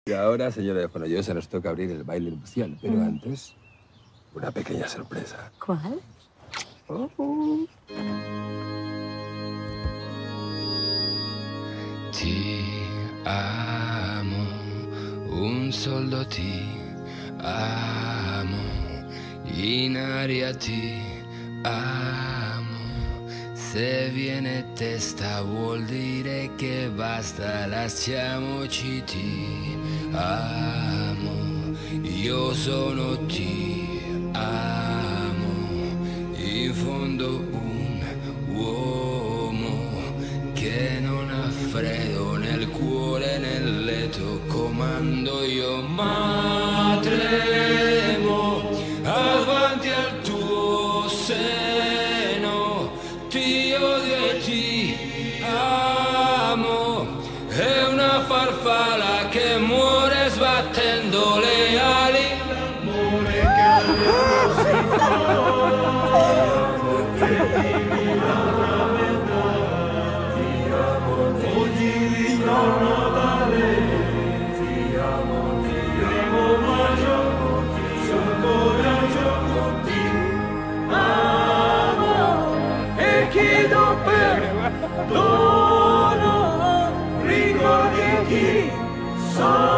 Y ahora, señora de Fonollosa, nos toca abrir el baile nupcial, pero antes, una pequeña sorpresa. ¿Cuál? Ti amo, un soldo ti amo, in aria ti amo. Se viene testa vuol dire che basta, lasciamoci, ti amo, io sono ti amo, in fondo un uomo che non ha freddo nel cuore, nel letto comando io, ma tremo avanti al tuo seno, ti odio e ti amo, è una farfalla che muore sbattendo le ali, l'amore che avevo si chiedo perdono, ricordi chi sono.